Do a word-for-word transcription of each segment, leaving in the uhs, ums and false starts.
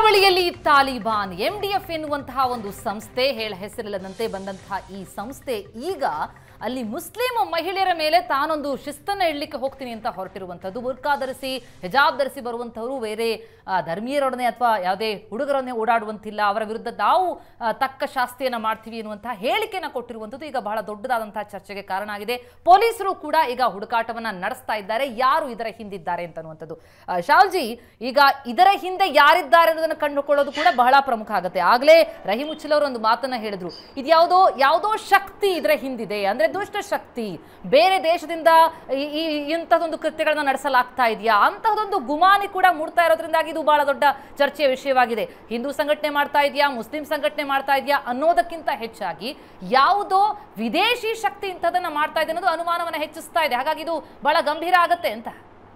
ಕರಾವಳಿಯಲ್ಲಿ ತಾಲಿಬಾನ್ ಎಂಡಿಎಫ್ ಎನ್ನುವಂತಹ ಒಂದು ಸಂಸ್ಥೆ ಹೇಳ ಹೆಸರಿಲ್ಲದಂತೆ ಬಂದಂತಹ ಈ ಸಂಸ್ಥೆ ಈಗ ಅಲ್ಲಿ ಮುಸ್ಲಿಂ ಮಹಿಳೆಯರ ಮೇಲೆ ತಾನೊಂದು ಶಿಸ್ತನ್ನ ಇಡಲಿಕ್ಕೆ ಹೋಗ್ತೀನಿ ಅಂತ ಹೊರಟಿರುವಂತದ್ದು ಬುರ್ಕಾ ಧರಿಸಿ ಹಿಜಾಬ್ ಧರಿಸಿ ಬರುವಂತವರು ಬೇರೆ ಧರ್ಮೀಯರೊಡನೆ ಅಥವಾ ಯಾವುದೇ ಹುಡುಗರೊಡನೆ ಓಡಾಡುವಂತಿಲ್ಲ ಅವರ ವಿರುದ್ಧ ನಾವು ತಕ್ಕ ಶಾಸ್ತಿಯನ್ನ ಮಾಡ್ತೀವಿ ಎನ್ನುವಂತಹ ಹೇಳಿಕೆಯನ್ನು ಕೊಟ್ಟಿರುವಂತದ್ದು ಈಗ ಬಹಳ ದೊಡ್ಡದಾದಂತಹ ಚರ್ಚೆಗೆ ಕಾರಣ ಆಗಿದೆ. ಪೊಲೀಸರು ಕೂಡ ಈಗ ಹುಡುಕಾಟವನ್ನ ನಡೆಸ್ತಾ ಇದ್ದಾರೆ ಯಾರು ಇದರ ಹಿಂದಿದ್ದಾರೆ ಅಂತನ್ನುವಂಥದ್ದು. ಶಾಲ್ಜಿ, ಈಗ ಇದರ ಹಿಂದೆ ಯಾರಿದ್ದಾರೆ ಅನ್ನೋದನ್ನ ಕಂಡುಕೊಳ್ಳೋದು ಕೂಡ ಬಹಳ ಪ್ರಮುಖ ಆಗುತ್ತೆ. ಆಗ್ಲೇ ರಹೀಂ ಉಚ್ಚಿಲ್ ಅವರು ಒಂದು ಮಾತನ್ನ ಹೇಳಿದ್ರು, ಇದು ಯಾವುದೋ ಯಾವುದೋ ಶಕ್ತಿ ಇದರ ಹಿಂದಿದೆ, ಅಂದ್ರೆ ದುಷ್ಟ ಶಕ್ತಿ ಬೇರೆ ದೇಶದಿಂದ ಈ ಇಂಥದೊಂದು ಕೃತ್ಯಗಳನ್ನ ನಡೆಸಲಾಗ್ತಾ ಇದೆಯಾ ಅಂತಹದೊಂದು ಗುಮಾನಿ ಕೂಡ ಮೂಡ್ತಾ ಇರೋದ್ರಿಂದಾಗಿ ಇದು ಬಹಳ ದೊಡ್ಡ ಚರ್ಚೆಯ ವಿಷಯವಾಗಿದೆ. ಹಿಂದೂ ಸಂಘಟನೆ ಮಾಡ್ತಾ ಇದೆಯಾ, ಮುಸ್ಲಿಂ ಸಂಘಟನೆ ಮಾಡ್ತಾ ಇದೆಯಾ ಅನ್ನೋದಕ್ಕಿಂತ ಹೆಚ್ಚಾಗಿ ಯಾವುದೋ ವಿದೇಶಿ ಶಕ್ತಿ ಇಂಥದನ್ನ ಮಾಡ್ತಾ ಇದೆ ಅನ್ನೋದು ಅನುಮಾನವನ್ನ ಹೆಚ್ಚಿಸ್ತಾ ಇದೆ. ಹಾಗಾಗಿ ಇದು ಬಹಳ ಗಂಭೀರ ಆಗತ್ತೆ ಅಂತ.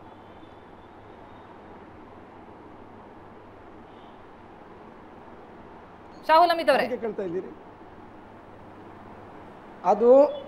ಶಾಹುಲ್ ಅಮಿತ್ ಅವರೇ ಕೇಳ್ತಾ ಇದ್ದೀರಿ, ಅದು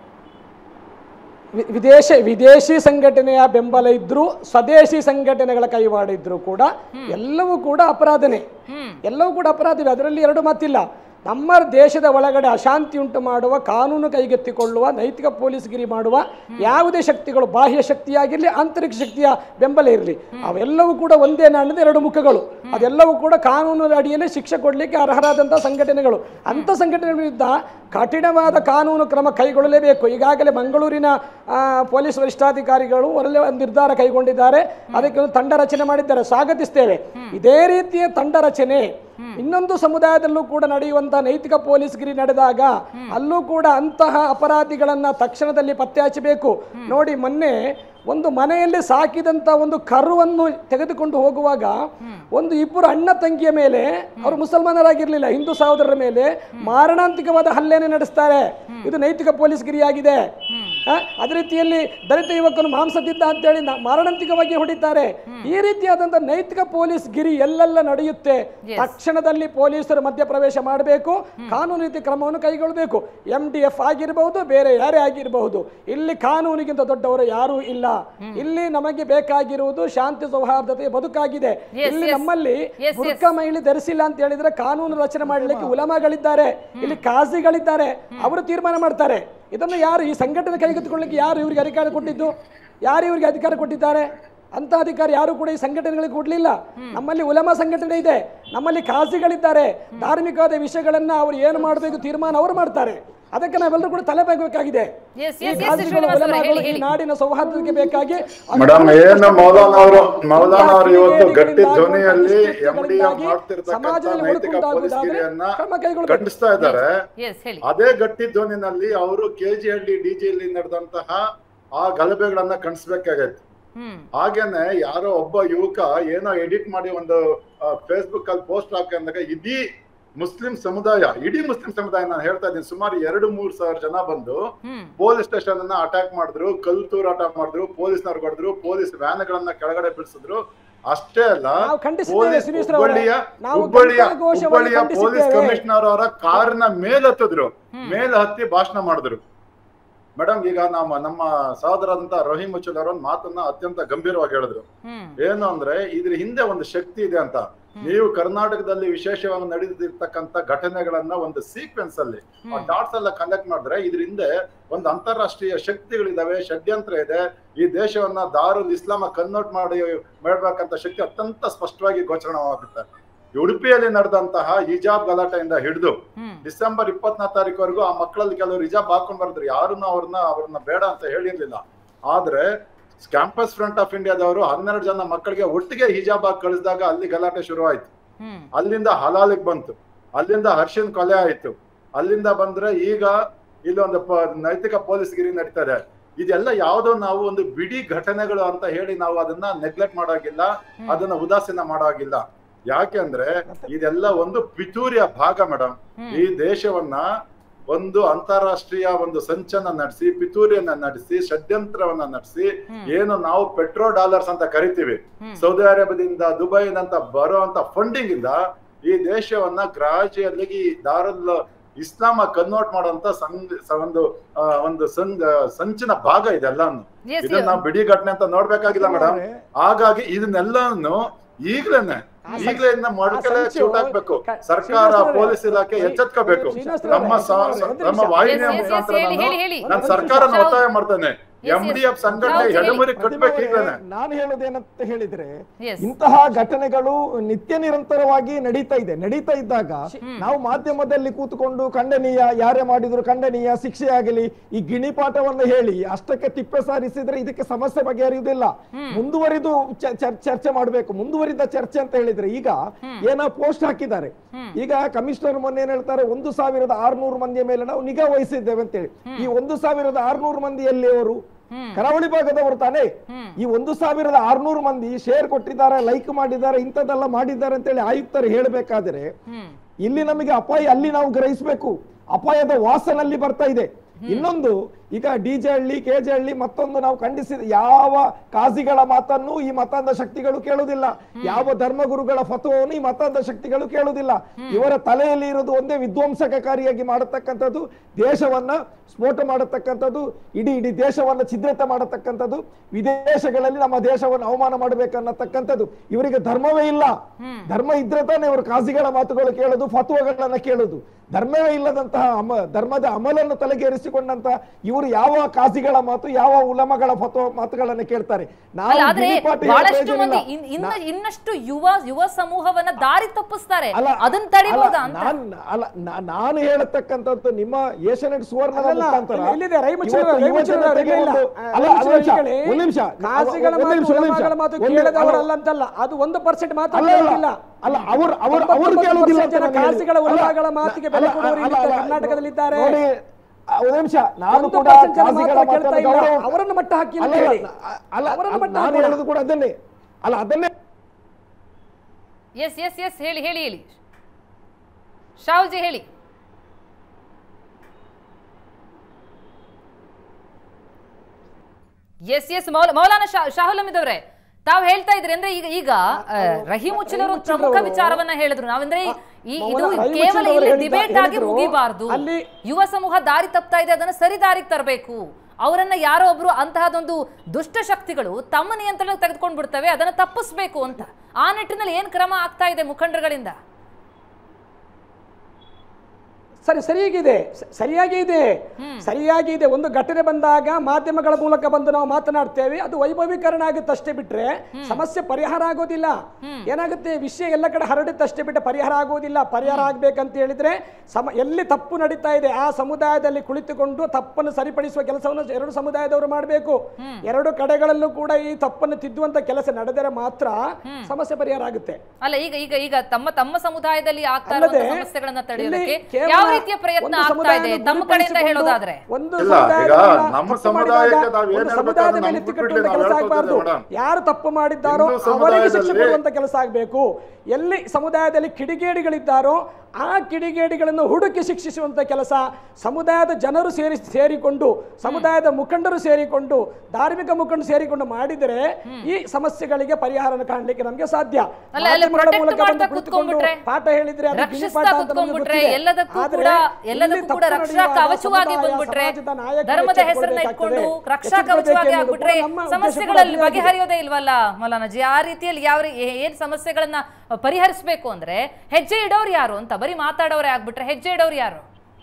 ವಿದೇಶ ವಿದೇಶಿ ಸಂಘಟನೆಯ ಬೆಂಬಲ ಇದ್ರೂ ಸ್ವದೇಶಿ ಸಂಘಟನೆಗಳ ಕೈವಾಡ ಇದ್ರೂ ಕೂಡ ಎಲ್ಲವೂ ಕೂಡ ಅಪರಾಧನೇ, ಎಲ್ಲವೂ ಕೂಡ ಅಪರಾಧವೇ, ಅದರಲ್ಲಿ ಎರಡು ಮಾತಿಲ್ಲ. ನಮ್ಮ ದೇಶದ ಒಳಗಡೆ ಅಶಾಂತಿ ಉಂಟು ಮಾಡುವ, ಕಾನೂನು ಕೈಗೆತ್ತಿಕೊಳ್ಳುವ, ನೈತಿಕ ಪೊಲೀಸ್ಗಿರಿ ಮಾಡುವ ಯಾವುದೇ ಶಕ್ತಿಗಳು, ಬಾಹ್ಯ ಶಕ್ತಿಯಾಗಿರಲಿ ಆಂತರಿಕ ಶಕ್ತಿಯ ಬೆಂಬಲ ಇರಲಿ, ಅವೆಲ್ಲವೂ ಕೂಡ ಒಂದೇ ನಾಣ್ಯದ ಎರಡು ಮುಖಗಳು. ಅದೆಲ್ಲವೂ ಕೂಡ ಕಾನೂನು ಅಡಿಯಲ್ಲಿ ಶಿಕ್ಷೆ ಕೊಡಲಿಕ್ಕೆ ಅರ್ಹರಾದಂಥ ಸಂಘಟನೆಗಳು. ಅಂಥ ಸಂಘಟನೆಗಳ ವಿರುದ್ಧ ಕಠಿಣವಾದ ಕಾನೂನು ಕ್ರಮ ಕೈಗೊಳ್ಳಲೇಬೇಕು. ಈಗಾಗಲೇ ಮಂಗಳೂರಿನ ಪೊಲೀಸ್ ವರಿಷ್ಠಾಧಿಕಾರಿಗಳು ಒಳ್ಳೆ ಒಂದು ನಿರ್ಧಾರ ಕೈಗೊಂಡಿದ್ದಾರೆ, ಅದಕ್ಕೆ ಒಂದು ತಂಡ ರಚನೆ ಮಾಡಿದ್ದಾರೆ, ಸ್ವಾಗತಿಸ್ತೇವೆ. ಇದೇ ರೀತಿಯ ತಂಡ ರಚನೆ ಇನ್ನೊಂದು ಸಮುದಾಯದಲ್ಲೂ ಕೂಡ ನಡೆಯುವಂತಹ ನೈತಿಕ ಪೊಲೀಸ್ಗಿರಿ ನಡೆದಾಗ ಅಲ್ಲೂ ಕೂಡ ಅಂತಹ ಅಪರಾಧಿಗಳನ್ನ ತಕ್ಷಣದಲ್ಲಿ ಪತ್ತೆ ಹಚ್ಚಬೇಕು. ನೋಡಿ, ಮೊನ್ನೆ ಒಂದು ಮನೆಯಲ್ಲಿ ಸಾಕಿದಂತ ಒಂದು ಕರುವನ್ನು ತೆಗೆದುಕೊಂಡು ಹೋಗುವಾಗ ಒಂದು ಇಬ್ಬರು ಅಣ್ಣ ತಂಗಿಯ ಮೇಲೆ, ಅವರು ಮುಸಲ್ಮಾನರಾಗಿರ್ಲಿಲ್ಲ, ಹಿಂದೂ ಸಹೋದರರ ಮೇಲೆ ಮಾರಣಾಂತಿಕವಾದ ಹಲ್ಲೆಯನ್ನು ನಡೆಸ್ತಾರೆ. ಇದು ನೈತಿಕ ಪೊಲೀಸ್ಗಿರಿಯಾಗಿದೆ. ಅದೇ ರೀತಿಯಲ್ಲಿ ದಲಿತ ಯುವಕನು ಮಾಂಸ ತಿದ್ದ ಅಂತೇಳಿ ಮಾರಣಾಂತಿಕವಾಗಿ ಹೊಡಿತಾರೆ. ಈ ರೀತಿಯಾದಂತಹ ನೈತಿಕ ಪೊಲೀಸ್ ಗಿರಿ ಎಲ್ಲೆಲ್ಲ ನಡೆಯುತ್ತೆ, ತಕ್ಷಣದಲ್ಲಿ ಪೊಲೀಸರು ಮಧ್ಯಪ್ರವೇಶ ಮಾಡಬೇಕು, ಕಾನೂನು ರೀತಿ ಕ್ರಮವನ್ನು ಕೈಗೊಳ್ಳಬೇಕು. ಎಂ ಡಿ ಎಫ್ ಆಗಿರಬಹುದು, ಬೇರೆ ಯಾರೇ ಆಗಿರಬಹುದು, ಇಲ್ಲಿ ಕಾನೂನಿಗಿಂತ ದೊಡ್ಡವರು ಯಾರೂ ಇಲ್ಲ. ಇಲ್ಲಿ ನಮಗೆ ಬೇಕಾಗಿರುವುದು ಶಾಂತಿ ಸೌಹಾರ್ದತೆ ಬದುಕಾಗಿದೆ. ಇಲ್ಲಿ ನಮ್ಮಲ್ಲಿ ಬುರ್ಕಾ ಮಹಿಳೆ ಧರಿಸಿಲ್ಲ ಅಂತ ಹೇಳಿದ್ರೆ ಕಾನೂನು ರಚನೆ ಮಾಡಲಿಕ್ಕೆ ಉಲಮಾಗಳಿದ್ದಾರೆ, ಇಲ್ಲಿ ಕಾಜಿಗಳಿದ್ದಾರೆ, ಅವರು ತೀರ್ಮಾನ ಮಾಡ್ತಾರೆ. ಇದನ್ನು ಯಾರು, ಈ ಸಂಘಟನೆ ಕೈಗೆತ್ತಿಕೊಳ್ಳಲಿಕ್ಕೆ ಯಾರು ಇವರಿಗೆ ಅಧಿಕಾರ ಕೊಟ್ಟಿದ್ದು? ಯಾರು ಇವರಿಗೆ ಅಧಿಕಾರ ಕೊಟ್ಟಿದ್ದಾರೆ? ಅಂತ ಅಧಿಕಾರ ಯಾರು ಕೂಡ ಈ ಸಂಘಟನೆಗಳಿಗೆ ಕೊಡಲಿಲ್ಲ. ನಮ್ಮಲ್ಲಿ ಉಲಮಾ ಸಂಘಟನೆ ಇದೆ, ನಮ್ಮಲ್ಲಿ ಕಾಜಿಗಳಿದ್ದಾರೆ, ಧಾರ್ಮಿಕವಾದ ವಿಷಯಗಳನ್ನ ಅವರು ಏನು ಮಾಡಬೇಕು ತೀರ್ಮಾನ ಅವರು ಮಾಡ್ತಾರೆ. ಅದಕ್ಕೆ ನಾವೆಲ್ಲರೂ ಕೂಡ ತಲೆ ಬಾಗಬೇಕಾಗಿದೆ. ನಾಡಿನ ಸೌಹಾರ್ದತೆಗೆ ಬೇಕಾಗಿ ಮೇಡಮ್ ಏನು ಮೌಲಾನಾ ಅವರು ಮೌಲಾನಾ ಅವರು ಇವತ್ತು ಗಟ್ಟಿ ಧ್ವನಿಯಲ್ಲಿ ಸಮಾಜದಲ್ಲಿ ನೈತಿಕ ಪೊಲೀಸ್ಗಿರಿಯನ್ನ ಖಂಡಿಸ್ತಾ ಇದ್ದಾರೆ. ಅದೇ ಗಟ್ಟಿ ಧ್ವನಿನಲ್ಲಿ ಅವರು ಕೆಜಿಹಳ್ಳಿ ಡಿಜಿಯಲ್ಲಿ ನಡೆದಂತಹ ಆ ಗಲಭೆಗಳನ್ನ ಖಂಡಿಸ್ಬೇಕಾಗೈತೆ. ಹಾಗೇನೆ ಯಾರೋ ಒಬ್ಬ ಯುವಕ ಏನೋ ಎಡಿಟ್ ಮಾಡಿ ಒಂದು ಫೇಸ್ಬುಕ್ ಅಲ್ಲಿ ಪೋಸ್ಟ್ ಹಾಕಿದಾಗ ಇಡೀ ಮುಸ್ಲಿಂ ಸಮುದಾಯ ಇಡೀ ಮುಸ್ಲಿಂ ಸಮುದಾಯ ನಾನು ಹೇಳ್ತಾ ಇದ್ದೀನಿ, ಸುಮಾರು ಎರಡು ಮೂರ್ ಸಾವಿರ ಜನ ಬಂದು ಪೊಲೀಸ್ ಸ್ಟೇಷನ್ ಅನ್ನ ಅಟ್ಯಾಕ್ ಮಾಡಿದ್ರು, ಕಲ್ಲು ತೂರಾಟ ಮಾಡಿದ್ರು, ಪೊಲೀಸ್ನವ್ರು ಹೊಡೆದ್ರು, ಪೊಲೀಸ್ ವ್ಯಾನ್ ಗಳನ್ನ ಕೆಳಗಡೆ ಬೀಳಿಸಿದ್ರು. ಅಷ್ಟೇ ಅಲ್ಲ, ಹುಬ್ಬಳ್ಳಿಯ ಹುಬ್ಬಳ್ಳಿಯ ಹುಬ್ಬಳ್ಳಿಯ ಪೊಲೀಸ್ ಕಮಿಷನರ್ ಅವರ ಕಾರಿನ ಮೇಲ್ ಹತ್ತಿದ್ರು, ಮೇಲ್ ಹತ್ತಿ ಭಾಷಣ ಮಾಡಿದ್ರು. ಮೇಡಮ್, ಈಗ ನಮ್ಮ ನಮ್ಮ ಸಹೋದರಾದಂತ ರಹೀಂ ಉಚ್ಚಿಲ್ ಅವರ ಒಂದು ಮಾತನ್ನ ಅತ್ಯಂತ ಗಂಭೀರವಾಗಿ ಹೇಳಿದ್ರು. ಏನು ಅಂದ್ರೆ ಇದ್ರ ಹಿಂದೆ ಒಂದು ಶಕ್ತಿ ಇದೆ ಅಂತ. ನೀವು ಕರ್ನಾಟಕದಲ್ಲಿ ವಿಶೇಷವಾಗಿ ನಡೆದಿರ್ತಕ್ಕಂಥ ಘಟನೆಗಳನ್ನ ಒಂದು ಸೀಕ್ವೆನ್ಸ್ ಅಲ್ಲಿ ಡಾಟ್ಸ್ ಎಲ್ಲ ಕನೆಕ್ಟ್ ಮಾಡಿದ್ರೆ ಇದ್ರ ಹಿಂದೆ ಒಂದು ಅಂತಾರಾಷ್ಟ್ರೀಯ ಶಕ್ತಿಗಳಿದಾವೆ, ಷಡ್ಯಂತ್ರ ಇದೆ. ಈ ದೇಶವನ್ನ ದಾರುಲ್ ಇಸ್ಲಾಮ ಕನ್ವರ್ಟ್ ಮಾಡಿ ಮಾಡ್ಬೇಕಂತ ಶಕ್ತಿ ಅತ್ಯಂತ ಸ್ಪಷ್ಟವಾಗಿ ಗೋಚರವಾಗುತ್ತೆ. ಉಡುಪಿಯಲ್ಲಿ ನಡೆದಂತಹ ಹಿಜಾಬ್ ಗಲಾಟೆಯಿಂದ ಹಿಡಿದು ಡಿಸೆಂಬರ್ ಇಪ್ಪತ್ನಾಲ್ಕು ತಾರೀಕುವರೆಗೂ ಆ ಮಕ್ಕಳಲ್ಲಿ ಕೆಲವರು ಹಿಜಾಬ್ ಹಾಕೊಂಡ್ ಬರೆದ್ರು, ಯಾರನ್ನ ಅವ್ರನ್ನ ಅವ್ರನ್ನ ಬೇಡ ಅಂತ ಹೇಳಿರ್ಲಿಲ್ಲ. ಆದ್ರೆ ಕ್ಯಾಂಪಸ್ ಫ್ರಂಟ್ ಆಫ್ ಇಂಡಿಯಾದವರು ಹನ್ನೆರಡು ಜನ ಮಕ್ಕಳಿಗೆ ಒಟ್ಟಿಗೆ ಹಿಜಾಬ್ ಹಾಕಿ ಕಳಿಸಿದಾಗ ಅಲ್ಲಿ ಗಲಾಟೆ ಶುರು ಆಯ್ತು. ಅಲ್ಲಿಂದ ಹಲಾಲಿಗ್ ಬಂತು, ಅಲ್ಲಿಂದ ಹರ್ಷನ್ ಕೊಲೆ ಆಯ್ತು, ಅಲ್ಲಿಂದ ಬಂದ್ರೆ ಈಗ ಇಲ್ಲೊಂದು ನೈತಿಕ ಪೊಲೀಸ್ಗಿರಿ ನಡೀತದೆ. ಇದೆಲ್ಲ ಯಾವ್ದೋ ನಾವು ಒಂದು ಬಿಡಿ ಘಟನೆಗಳು ಅಂತ ಹೇಳಿ ನಾವು ಅದನ್ನ ನೆಗ್ಲೆಕ್ಟ್ ಮಾಡೋಗಿಲ್ಲ, ಅದನ್ನ ಉದಾಸೀನ ಮಾಡೋಗಿಲ್ಲ. ಯಾಕೆಂದ್ರೆ ಇದೆಲ್ಲ ಒಂದು ಪಿತೂರಿಯ ಭಾಗ ಮೇಡಮ್. ಈ ದೇಶವನ್ನ ಒಂದು ಅಂತಾರಾಷ್ಟ್ರೀಯ ಒಂದು ಸಂಚನ ನಡೆಸಿ, ಪಿತೂರಿಯನ್ನ ನಡೆಸಿ, ಷಡ್ಯಂತ್ರವನ್ನ ನಡೆಸಿ, ಏನು ನಾವು ಪೆಟ್ರೋ ಡಾಲರ್ಸ್ ಅಂತ ಕರಿತೀವಿ, ಸೌದಿ ಅರೇಬಿಯಾದಿಂದ ದುಬೈನಂತ ಬರುವಂತ ಫಂಡಿಂಗ್ ಇಂದ ಈ ದೇಶವನ್ನ ಗ್ರಾಜಿಯಲ್ಲಿ ದಾರುಲ್ ಇಸ್ಲಾಮ ಕನ್ವರ್ಟ್ ಮಾಡುವಂತ ಒಂದು ಒಂದು ಸಂಚಿನ ಭಾಗ ಇದೆಲ್ಲಾನು. ಇದನ್ನ ನಾವು ಬಿಡಿ ಘಟನೆ ಅಂತ ನೋಡ್ಬೇಕಾಗಿಲ್ಲ ಮೇಡಮ್. ಹಾಗಾಗಿ ಇದನ್ನೆಲ್ಲಾನು ಈಗ್ಲೇನೆ ಈಗಲೇ ಇನ್ನ ಮೊಳಕೆಲೆ ಚೂಟ್ ಹಾಕ್ಬೇಕು. ಸರ್ಕಾರ ಪೊಲೀಸ್ ಇಲಾಖೆ ಎಚ್ಚೆತ್ಕೋಬೇಕು. ನಮ್ಮ ನಮ್ಮ ವಾಹಿನಿಯ ಮುಖಾಂತರ ನಾನು ಸರ್ಕಾರನ ಒತ್ತಾಯ ಮಾಡ್ತೇನೆ, ಎಂ ಡಿ ಎಫ್ ಸಂಘಟನೆ ಎಡಮುರಿ ಕಟ್ಟಬೇಕಿದ್ದಾನೆ. ನಾನು ಹೇಳೋದೇನಂತ ಹೇಳಿದ್ರೆ, ಇಂತಹ ಘಟನೆಗಳು ನಿತ್ಯ ನಿರಂತರವಾಗಿ ನಡೀತಾ ಇದೆ. ನಡೀತಾ ಇದ್ದಾಗ ನಾವು ಮಾಧ್ಯಮದಲ್ಲಿ ಕೂತ್ಕೊಂಡು ಖಂಡನೀಯ, ಯಾರೇ ಮಾಡಿದ್ರು ಖಂಡನೀಯ, ಶಿಕ್ಷೆ ಆಗಲಿ, ಈ ಗಿಣಿಪಾಠವನ್ನು ಹೇಳಿ ಅಷ್ಟಕ್ಕೆ ತಿಪ್ಪೆ ಸಾರಿಸಿದ್ರೆ ಇದಕ್ಕೆ ಸಮಸ್ಯೆ ಬಗೆಹರಿಯುವುದಿಲ್ಲ. ಮುಂದುವರಿದು ಚರ್ಚೆ ಮಾಡಬೇಕು. ಮುಂದುವರಿದ ಚರ್ಚೆ ಅಂತ ಹೇಳಿದ್ರೆ, ಈಗ ಏನೋ ಪೋಸ್ಟ್ ಹಾಕಿದ್ದಾರೆ. ಈಗ ಕಮಿಷನರ್ ಮೊನ್ನೆ ಏನ್ ಹೇಳ್ತಾರೆ, ಒಂದು ಸಾವಿರದ ಆರ್ನೂರು ಮಂದಿಯ ಮೇಲೆ ನಾವು ನಿಗಾ ವಹಿಸಿದ್ದೇವೆ ಅಂತ ಹೇಳಿ. ಈ ಒಂದು ಸಾವಿರದ ಆರ್ನೂರು ಮಂದಿಯಲ್ಲಿ ಅವರು ಕರಾವಳಿ ಭಾಗದವರು ತಾನೇ. ಈ ಒಂದು ಸಾವಿರದ ಆರ್ನೂರು ಮಂದಿ ಶೇರ್ ಕೊಟ್ಟಿದ್ದಾರೆ, ಲೈಕ್ ಮಾಡಿದ್ದಾರೆ, ಇಂಥದ್ದೆಲ್ಲ ಮಾಡಿದ್ದಾರೆ ಅಂತ ಹೇಳಿ ಆಯುಕ್ತರು ಹೇಳಬೇಕಾದ್ರೆ, ಇಲ್ಲಿ ನಮಗೆ ಅಪಾಯ ಅಲ್ಲಿ ನಾವು ಗ್ರಹಿಸಬೇಕು. ಅಪಾಯದ ವಾಸನಲ್ಲಿ ಬರ್ತಾ ಇದೆ. ಇನ್ನೊಂದು, ಈಗ ಡಿಜೆ ಹಳ್ಳಿ, ಕೆಜೆ ಹಳ್ಳಿ ಮತ್ತೊಂದು ನಾವು ಖಂಡಿಸಿದ ಯಾವ ಕಾಜಿಗಳ ಮಾತನ್ನು ಈ ಮತಾಂಧ ಶಕ್ತಿಗಳು ಕೇಳುವುದಿಲ್ಲ. ಯಾವ ಧರ್ಮಗುರುಗಳ ಫತವನ್ನು ಈ ಮತಾಂಧ ಶಕ್ತಿಗಳು ಕೇಳುವುದಿಲ್ಲ. ಇವರ ತಲೆಯಲ್ಲಿ ಇರೋದು ಒಂದೇ, ವಿಧ್ವಂಸಕಕಾರಿಯಾಗಿ ಮಾಡತಕ್ಕಂಥದ್ದು, ದೇಶವನ್ನ ಸ್ಫೋಟ ಮಾಡತಕ್ಕಂಥದ್ದು, ಇಡೀ ಇಡೀ ದೇಶವನ್ನ ಛಿದ್ರತೆ ಮಾಡತಕ್ಕಂಥದ್ದು, ವಿದೇಶಗಳಲ್ಲಿ ನಮ್ಮ ದೇಶವನ್ನು ಅವಮಾನ ಮಾಡಬೇಕನ್ನತಕ್ಕಂಥದ್ದು. ಇವರಿಗೆ ಧರ್ಮವೇ ಇಲ್ಲ. ಧರ್ಮ ಇದ್ರೆ ತಾನೇ ಇವರು ಕಾಜಿಗಳ ಮಾತುಗಳು ಕೇಳೋದು, ಫತ್ವಗಳನ್ನ ಕೇಳೋದು. ಧರ್ಮವೇ ಇಲ್ಲದಂತಹ ಅಮ ಧರ್ಮದ ಅಮಲನ್ನು ತಲೆಗೇರಿಸಿಕೊಂಡಂತ ಇವರು ಯಾವ ಕಾಜಿಗಳ ಮಾತು, ಯಾವ ಉಲಮಗಳ ಫತ್ವ ಮಾತುಗಳನ್ನು ಕೇಳ್ತಾರೆ. ಇನ್ನಷ್ಟು ಯುವ ಯುವ ಸಮೂಹವನ್ನ ದಾರಿ ತಪ್ಪಿಸ್ತಾರೆ. ಅದನ್ನ ತಡೆಯಬಹುದಾ ಅಂತ ಅಲ್ಲ ನಾನು ಹೇಳತಕ್ಕಂಥದ್ದು. ನಿಮ್ಮ ಏಷ್ಯಾನೆಟ್ ಸುವರ್ಣದ ಮುಖಾಂತರ ಅದು ಒಂದು ಪರ್ಸೆಂಟ್ ಮಾತಾಡಲಿಲ್ಲ. ಅಲ್ಲ, ಅವರು ಅವರು ಅವರು ಕೇಳುವುದಿಲ್ಲ. ಕಾಜಿಗಳ ಉಲಮಗಳ ಮಾತಿಗೆ ಬೆಲೆ ಕೊಡುವವರು ಕರ್ನಾಟಕದಲ್ಲಿದ್ದಾರೆ. ಒಂದು ನಿಮಿಷ, ನಾನು ಕೂಡ ಅವರನ್ನು ಮಟ್ಟ ಹಾಕಿಲ್ಲ. ಅಲ್ಲ, ನಾನು ಹೇಳೋದು ಕೂಡ ಅದನ್ನೇ. ಅಲ್ಲ, ಅದನ್ನೇ. ಎಸ್ ಎಸ್ ಎಸ್ ಹೇಳಿ ಹೇಳಿ ಹೇಳಿ ಶಾಹುಜಿ ಹೇಳಿ. ಎಸ್ ಎಸ್ ಮೌಲಾನಾ ಶಾಹುಲ್ ಹಮೀದ್ ಅವರೇ, ತಾವು ಹೇಳ್ತಾ ಇದ್ರಿ ಅಂದ್ರೆ ಈಗ ಈಗ ರಹೀಂ ಉಚ್ಚಿಲ್ ಅವರು ಪ್ರಮುಖ ವಿಚಾರವನ್ನ ಹೇಳಿದ್ರು. ನಾವಂದ್ರೆ ಇದು ಕೇವಲ ಇಲ್ಲಿ ಡಿಬೇಟ್ ಆಗಿ ಮುಗಿಬಾರ್ದು. ಯುವ ಸಮೂಹ ದಾರಿ ತಪ್ತಾ ಇದೆ, ಅದನ್ನ ಸರಿ ದಾರಿಗೆ ತರಬೇಕು. ಅವರನ್ನ ಯಾರೋ ಒಬ್ರು ಅಂತಹದೊಂದು ದುಷ್ಟ ಶಕ್ತಿಗಳು ತಮ್ಮ ನಿಯಂತ್ರಣಕ್ಕೆ ತೆಗೆದುಕೊಂಡು ಬಿಡ್ತವೆ, ಅದನ್ನ ತಪ್ಪಿಸ್ಬೇಕು ಅಂತ. ಆ ನಿಟ್ಟಿನಲ್ಲಿ ಏನ್ ಕ್ರಮ ಆಗ್ತಾ ಇದೆ ಮುಖಂಡರುಗಳಿಂದ? ಸರಿ ಸರಿಯಾಗಿದೆ ಸರಿಯಾಗಿ ಇದೆ ಸರಿಯಾಗಿ ಇದೆ ಒಂದು ಘಟನೆ ಬಂದಾಗ ಮಾಧ್ಯಮಗಳ ಮೂಲಕ ಬಂದು ನಾವು ಮಾತನಾಡ್ತೇವೆ, ಅದು ವೈಭವೀಕರಣ ಆಗುತ್ತಷ್ಟೇ ಬಿಟ್ರೆ ಸಮಸ್ಯೆ ಪರಿಹಾರ ಆಗೋದಿಲ್ಲ. ಏನಾಗುತ್ತೆ, ವಿಷಯ ಎಲ್ಲ ಕಡೆ ಹರಡುತ್ತಷ್ಟೇ ಬಿಟ್ಟರೆ ಪರಿಹಾರ ಆಗೋದಿಲ್ಲ. ಪರಿಹಾರ ಆಗ್ಬೇಕಂತ ಹೇಳಿದ್ರೆ ಸಮ ಎಲ್ಲಿ ತಪ್ಪು ನಡೀತಾ ಇದೆ ಆ ಸಮುದಾಯದಲ್ಲಿ ಕುಳಿತುಕೊಂಡು ತಪ್ಪನ್ನು ಸರಿಪಡಿಸುವ ಕೆಲಸವನ್ನು ಎರಡು ಸಮುದಾಯದವರು ಮಾಡಬೇಕು. ಎರಡು ಕಡೆಗಳಲ್ಲೂ ಕೂಡ ಈ ತಪ್ಪನ್ನು ತಿದ್ದುವಂತ ಕೆಲಸ ನಡೆದರೆ ಮಾತ್ರ ಸಮಸ್ಯೆ ಪರಿಹಾರ ಆಗುತ್ತೆ. ಅಲ್ಲ, ಈಗ ಈಗ ಈಗ ತಮ್ಮ ತಮ್ಮ ಸಮುದಾಯದಲ್ಲಿ ಆಗ್ತಾ ಇರುವ ಸಮಸ್ಯೆಗಳನ್ನ ತಡೆಯೋದಕ್ಕೆ ಯಾವ ರೀತಿಯ ಪ್ರಯತ್ನ ಆಗ್ತಾ ಇದೆ ತಮ್ಮ ಕಡೆಯಿಂದ ಹೇಳೋದಾದ್ರೆ? ಒಂದು ನಮ್ಮ ಸಮುದಾಯಕ್ಕೆ ಸಮುದಾಯದ ಮೇಲೆ ತಿಕ್ಕಟ್ಟುವಂತ ಕೆಲಸ ಆಗಬಾರ್ದು. ಯಾರು ತಪ್ಪು ಮಾಡಿದ್ದಾರೋ ಅವರಿಗೆ ಶಿಕ್ಷೆ ಕೊಡುವಂತ ಕೆಲಸ ಆಗಬೇಕು. ಎಲ್ಲಿ ಸಮುದಾಯದಲ್ಲಿ ಕಿಡಿಗೇಡಿಗಳಿದ್ದಾರೋ ಆ ಕಿಡಿಗೇಡಿಗಳನ್ನು ಹುಡುಕಿ ಶಿಕ್ಷಿಸುವಂತ ಕೆಲಸ ಸಮುದಾಯದ ಜನರು ಸೇರಿ ಸೇರಿಕೊಂಡು ಸಮುದಾಯದ ಮುಖಂಡರು ಸೇರಿಕೊಂಡು ಧಾರ್ಮಿಕ ಮುಖಂಡರು ಸೇರಿಕೊಂಡು ಮಾಡಿದರೆ ಈ ಸಮಸ್ಯೆಗಳಿಗೆ ಪರಿಹಾರ ಕಾಣಲಿಕ್ಕೆ ನಮಗೆ ಸಾಧ್ಯ. ಪಾಠ ಹೇಳಿದ್ರೆ ಧರ್ಮದ ಹೆಸರನ್ನ ಇಟ್ಕೊಂಡು ರಕ್ಷಾ ಕವಚವಾಗಿ ಆಗ್ಬಿಟ್ರೆ ಸಮಸ್ಯೆಗಳಲ್ಲಿ ಬಗೆಹರಿಯೋದೇ ಇಲ್ವಲ್ಲ ಮೌಲಾನಾಜಿ? ಆ ರೀತಿಯಲ್ಲಿ ಯಾವ ಏನ್ ಸಮಸ್ಯೆಗಳನ್ನ ಪರಿಹರಿಸಬೇಕು ಅಂದ್ರೆ ಹೆಜ್ಜೆ ಇಡೋರು ಯಾರು ಅಂತ, ಬರೀ ಮಾತಾಡೋರೇ ಆಗ್ಬಿಟ್ರೆ ಹೆಜ್ಜೆ ಇಡೋರು ಯಾರು?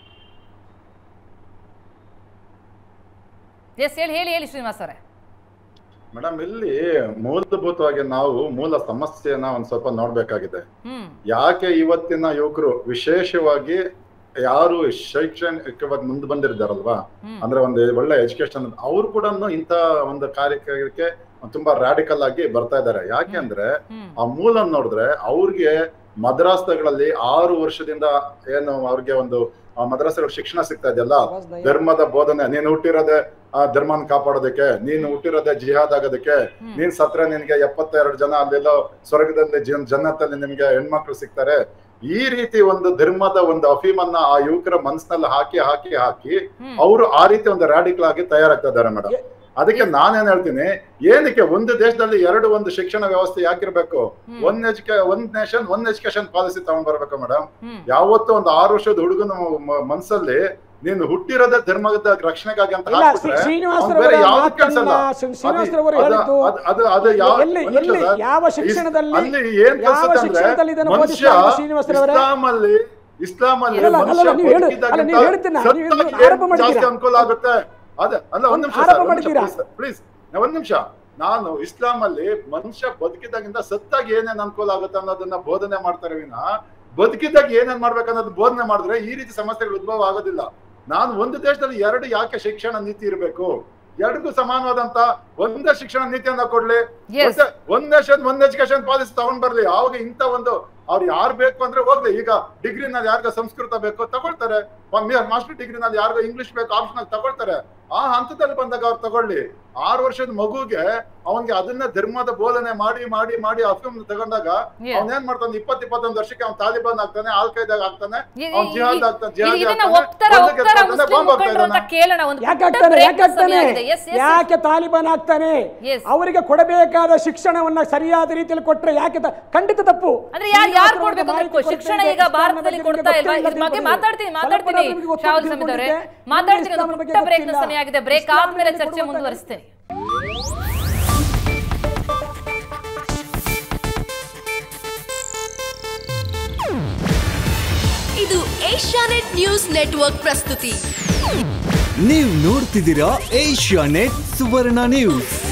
ಎಸ್ ಹೇಳಿ ಹೇಳಿ ಹೇಳಿ ಶ್ರೀನಿವಾಸ್ ಅವರೇ. ಮೇಡಮ್, ಇಲ್ಲಿ ಮೂಲಭೂತವಾಗಿ ನಾವು ಮೂಲ ಸಮಸ್ಯೆನ ಒಂದ್ ಸ್ವಲ್ಪ ನೋಡ್ಬೇಕಾಗಿದೆ. ಯಾಕೆ ಇವತ್ತಿನ ಯುವಕರು ವಿಶೇಷವಾಗಿ ಯಾರು ಶೈಕ್ಷಣಿಕವಾಗಿ ಮುಂದೆ ಬಂದಿರ್ತಾರಲ್ವಾ, ಅಂದ್ರೆ ಒಂದು ಒಳ್ಳೆ ಎಜುಕೇಶನ್, ಅವ್ರು ಕೂಡ ಇಂತ ಒಂದು ಕಾರ್ಯಕ್ಕೆ ತುಂಬಾ ರಾಡಿಕಲ್ ಆಗಿ ಬರ್ತಾ ಇದ್ದಾರೆ. ಯಾಕೆ ಅಂದ್ರೆ ಆ ಮೂಲ ನೋಡಿದ್ರೆ ಅವ್ರಿಗೆ ಮದ್ರಾಸ್ಗಳಲ್ಲಿ ಆರು ವರ್ಷದಿಂದ ಏನು ಅವ್ರಿಗೆ ಒಂದು ಮದ್ರಾಸಗಳ ಶಿಕ್ಷಣ ಸಿಗ್ತಾ ಇದೆಯಲ್ಲ, ಧರ್ಮದ ಬೋಧನೆ. ನೀನ್ ಹುಟ್ಟಿರೋದೆ ಆ ಧರ್ಮನ ಕಾಪಾಡೋದಕ್ಕೆ, ನೀನ್ ಹುಟ್ಟಿರೋದೆ ಜಿಹಾದ್ ಆಗೋದಕ್ಕೆ, ನೀನ್ ಸತ್ರ ನಿನ್ಗೆ ಎಪ್ಪತ್ತೆರಡು ಜನ ಅಲ್ಲೆಲ್ಲೋ ಸ್ವರ್ಗದಲ್ಲಿ ಜನ್ನತ್ತಲ್ಲಿ ನಿಮ್ಗೆ ಹೆಣ್ಮಕ್ಳು ಸಿಗ್ತಾರೆ. ಈ ರೀತಿ ಒಂದು ಧರ್ಮದ ಒಂದು ಅಫೀಮನ್ನ ಆ ಯುವಕರ ಮನಸ್ಸಿನಲ್ಲಿ ಹಾಕಿ ಹಾಕಿ ಹಾಕಿ ಅವರು ಆ ರೀತಿ ಒಂದು ರಾಡಿಕಲ್ ಆಗಿ ತಯಾರಾಗ್ತಾ ಇದ್ದಾರೆ ಮೇಡಮ್. ಅದಕ್ಕೆ ನಾನೇನ್ ಹೇಳ್ತೀನಿ, ಏನಕ್ಕೆ ಒಂದು ದೇಶದಲ್ಲಿ ಎರಡು ಒಂದು ಶಿಕ್ಷಣ ವ್ಯವಸ್ಥೆ ಯಾಕಿರ್ಬೇಕು? ಒಂದ್ ಎಜುಕೇ ಒಂದ್ ನೇಷನ್ ಒಂದ್ ಎಜುಕೇಶನ್ ಪಾಲಿಸಿ ತಗೊಂಡ್ ಬರ್ಬೇಕು ಮೇಡಮ್. ಯಾವತ್ತೂ ಒಂದು ಆರು ವರ್ಷದ ಹುಡುಗನ ಮನ್ಸಲ್ಲಿ ನೀನು ಹುಟ್ಟಿರೋದ ಧರ್ಮದ ರಕ್ಷಣೆಗಾಗಿ ಅಂತ ಇಲ್ಲ, ಹಾಕ್ಬಿಟ್ರೆ ಶ್ರೀನಿವಾಸರವರ ಅವ್ನು ಬೇರೆ ಯಾವ್ದು ಮಾತನ್ನ ಕೆಲ್ಸಲ್ಲ. ಶ್ರೀನಿವಾಸರವರು ಅದು- ಹೇಳಿದ್ದು ಅದು- ಅದು- ಅದು ಯಾವ- ಎಲ್ಲಿ- ಒಂದ್ ನಿಮಿಷ ಎಲ್ಲಿ ಸರ್. ಯಾವ ಶಿಕ್ಷಣದಲ್ಲಿ ಅಲ್ಲಿ ಏನ್ ಯಾವ ಕಲ್ಸುತ್ತೆ ಶಿಕ್ಷಣದಲ್ಲಿ ಅಂದ್ರೆ ಇದನ್ನು ಮನುಷ್ಯ ಬೋಧಿಸ್ತಾ ಇದ್ದಾರೆ ಶ್ರೀನಿವಾಸರವರೇ? ಇಸ್ಲಾಂ ಅಲ್ಲಿ ಇಸ್ಲಾಂ ಅಲ್ಲಿ ಅಲ್ಲ, ಅಲ್ಲ, ಮನುಷ್ಯ ನೀವು ಹೇಳು- ಬದುಕಿದಾಗಿಂತ ಅಲ್ಲ, ನೀವು ಹೇಳ್ತೀರಾ? ನೀವು- ನೀವು ಸತ್ತಾಗ ಆರೋಪ ಏನ್ ಮಾಡ್ತೀರಾ? ಜಾಸ್ತಿ ಅನುಕೂಲ ಆಗುತ್ತೆ ಅದ ಅಲ್ಲ ಒಂದ್ ನಿಮಿಷ ಆರೋಪ ಮಾಡ್ತೀರಾ? ಪ್ಲೀಸ್ ಒಂದ್ ನಿಮಿಷ. ನಾನು ಇಸ್ಲಾಂ ಅಲ್ಲಿ ಮನುಷ್ಯ ಬದುಕಿದಾಗಿಂದ ಸತ್ತಾಗ ಏನೇನ್ ಅನುಕೂಲ ಆಗುತ್ತೆ ಅನ್ನೋದನ್ನ ಬೋಧನೆ ಮಾಡ್ತಾರೆ ವಿನ ಬದುಕಿದಾಗ ಏನೇನ್ ಮಾಡ್ಬೇಕನ್ನೋದು ಬೋಧನೆ ಮಾಡಿದ್ರೆ ಈ ರೀತಿ ಸಮಸ್ಯೆಗಳು ಉದ್ಭವ ಆಗೋದಿಲ್ಲ. ನಾನು ಒಂದು ದೇಶದಲ್ಲಿ ಎರಡು ಯಾಕೆ ಶಿಕ್ಷಣ ನೀತಿ ಇರಬೇಕು? ಎರಡಿಗೂ ಸಮಾನವಾದಂತ ಒಂದೇ ಶಿಕ್ಷಣ ನೀತಿಯನ್ನ ಕೊಡ್ಲಿ, ಒಂದ್ ನೇಷನ್ ಒಂದ್ ಎಜುಕೇಶನ್ ಪಾಲಿಸಿ ತಗೊಂಡ್ ಬರ್ಲಿ. ಅವಾಗ ಇಂತ ಒಂದು ಅವ್ರು ಯಾರು ಬೇಕು ಅಂದ್ರೆ ಹೋಗ್ಲಿ. ಈಗ ಡಿಗ್ರಿನಲ್ಲಿ ಯಾರಿಗ ಸಂಸ್ಕೃತ ಬೇಕು ತಗೊಳ್ತಾರೆ, ಮಾಸ್ಟರ್ ಡಿಗ್ರಿನಲ್ಲಿ ಯಾರಿಗ ಇಂಗ್ಲಿಷ್ ಬೇಕು ಆಪ್ಷನಲ್ ತಗೊಳ್ತಾರೆ. ಆ ಹಂತದಲ್ಲಿ ಬಂದಾಗ ಅವ್ರು ತಗೊಳ್ಳಿ. ಆರು ವರ್ಷದ ಮಗುಗೆ ಅವನ್ಗೆ ಅದನ್ನ ಧರ್ಮದ ಬೋಧನೆ ಮಾಡಿ ಮಾಡಿ ಮಾಡಿ ಅಫೀಮ್ ತಗೊಂಡಾಗ ಅವ್ನ ಏನ್ ಮಾಡ್ತಾನೆ, ಇಪ್ಪತ್ ಇಪ್ಪತ್ತೊಂದು ವರ್ಷಕ್ಕೆ ಅವ್ನು ತಾಲಿಬಾನ್ ಆಗ್ತಾನೆ, ಆಲ್ ಖೈದಾಗ ಆಗ್ತಾನೆ, ಅವ್ನು ಜಿಹಾದ್ ಆಗ್ತಾನೆ, ಯಾಕೆ ತಾಲಿಬಾನ್ ಆಗ್ತಾನೆ? ಅವರಿಗೆ ಕೊಡಬೇಕಾದ ಶಿಕ್ಷಣವನ್ನ ಸರಿಯಾದ ರೀತಿಯಲ್ಲಿ ಕೊಟ್ರೆ ಯಾಕೆ? ಖಂಡಿತ ತಪ್ಪು. ಅಂದ್ರೆ ಯಾರು ಯಾರು ಕೊಡ್ಬೇಕು ಶಿಕ್ಷಣ? ಈಗ ಭಾರತದಲ್ಲಿ ಕೊಡ್ತಾ ಇಲ್ವಾ? ಇದ್ರ ಬಗ್ಗೆ ಮಾತಾಡ್ತೀನಿ ಮಾತಾಡ್ತೀನಿ ಶಾಹುಲ್ ಸಮೀದ್ ಅವರೇ, ಮಾತಾಡ್ತೀನಿ. ಒಂದು ಪುಟ್ಟ ಬ್ರೇಕ್ ನ ಸಮಯ ಆಗಿದೆ. ಬ್ರೇಕ್ ಆದ್ಮೇಲೆ ಚರ್ಚೆ ಮುಂದುವರಿಸ್ತೇನೆ. ಇದು ಏಷ್ಯಾನೆಟ್ ನ್ಯೂಸ್ ನೆಟ್ವರ್ಕ್ ಪ್ರಸ್ತುತಿ. ನೀವು ನೋಡ್ತಿದ್ದೀರಾ ಏಷ್ಯಾನೆಟ್ ಸುವರ್ಣ ನ್ಯೂಸ್.